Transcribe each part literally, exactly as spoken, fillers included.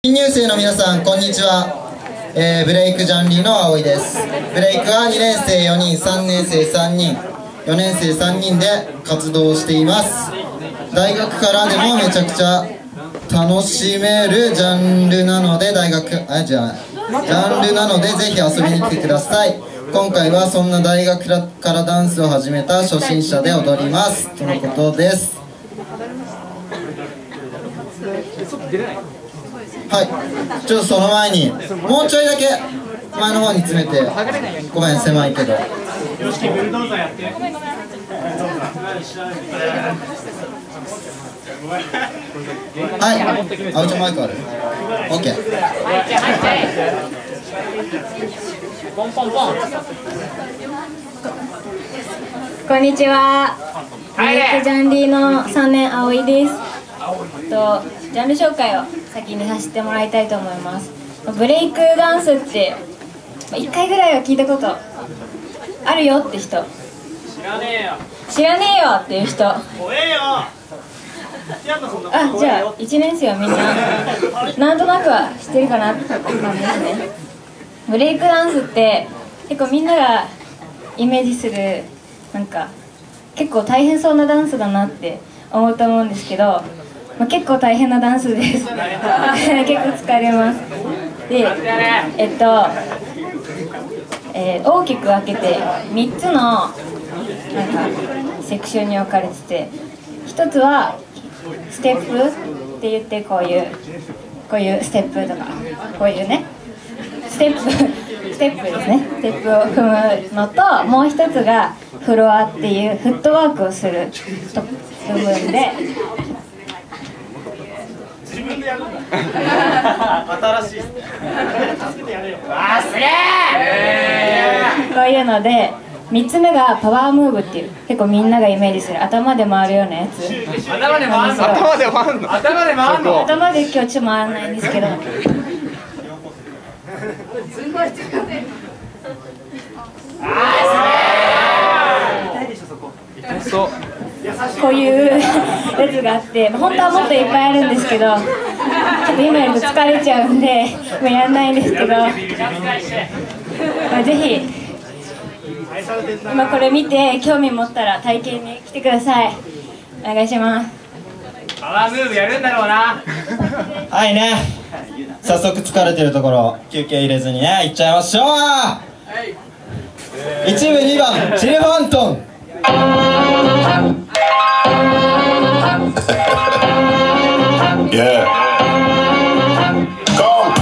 新入生の皆さんこんにちは、えー、ブレイクジャンリーの葵です。ブレイクはにねん生よにん、さんねん生さんにん、よねん生さんにんで活動しています。大学からでもめちゃくちゃ楽しめるジャンルなので大学あじゃあジャンルなのでぜひ遊びに来てください。今回はそんな大学からダンスを始めた初心者で踊りますとのことです。はい、ちょっとその前にもうちょいだけ前の方に詰めて、ごめん狭いけど。はい、あおちゃんマイクある？ OK。 ポンポンポン。 こんにちは。ブレイクジャンリーのさんねん葵です。とジャンル紹介を先にさせてもらいたいと思います。ブレイクダンスっていっかいぐらいは聞いたことあるよって人、 知らねえよ知らねえよっていう人、あ、 怖えよ。 じゃあいちねん生はみんななんとなくは知ってるかなって感じですね。ブレイクダンスって結構みんながイメージするなんか結構大変そうなダンスだなって思うと思うんですけど、まあ、結構大変なダンスです結構疲れます。で、えっと、えー、大きく分けてみっつのなんかセクションに分かれてて、ひとつはステップって言ってこういうこういうステップとかこういうねステップステップですね、ステップを踏むのと、もう一つがフロアっていうフットワークをする部分で自分でやるんだ新しいっすね。助けてやれよ。あーすげえ。 こういうので、みっつめがパワームーブっていう結構みんながイメージする頭で回るようなやつ。 頭で回るの？頭で回るの？頭で回るの？ 頭で今日ちょっと回らないんですけどこういうやつがあって、本当はもっといっぱいあるんですけど、ちょっと今やると疲れちゃうんでもうやんないんですけど、まあ、ぜひ今これ見て興味持ったら体験に来てください。お願いします。 パワームーブやるんだろうな。 はいね、早速疲れてるところ休憩入れずにねいっちゃいましょう。いち部にばんチリファントン。 Yeah. Go.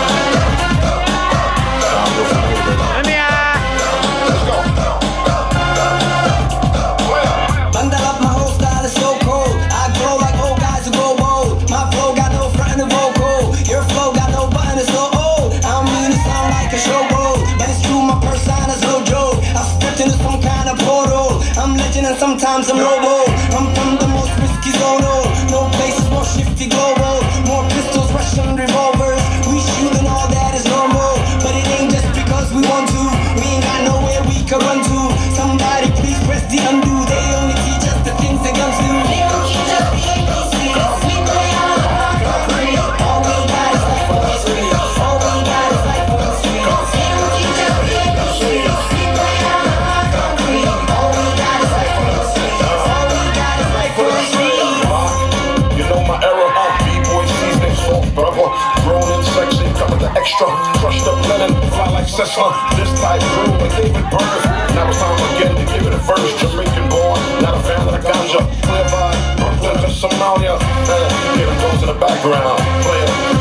Bundle up, my whole style is so cold. I glow like old guys who go bold. My flow got no front in the vocal. Your flow got no button, it's so old. I don't mean to sound like a showboat, but it's true, my persona's no joke. I stepped into some kind of portal. I'm legend and sometimes I'm noble. I'm from the most risky zone. No places more shifty global. More pistols, Russian revolvers. We shoot and all that is normal, but it ain't just because we want to. We ain't got nowhere we can run to. Somebody please press the undo. They only teach us the things that guns do. They don't teach us the A B Cs. We play out concrete. All we got is life on the street. All we got is life on the street. They don't teach us the A B Cs. We play out concrete. All we got is life on the street. All we got is life on the street. You know my era of B-boy seasoning salt, brother. Grown and sexy, coming the extra. Crushed up linen, fly like Cessna. This type grew like David Byrne. Now it's time again to give it a first. Jamaican born, not a fan of the ganja. Clear by Brooklyn to Somalia. Uh, here it goes in the background. Player.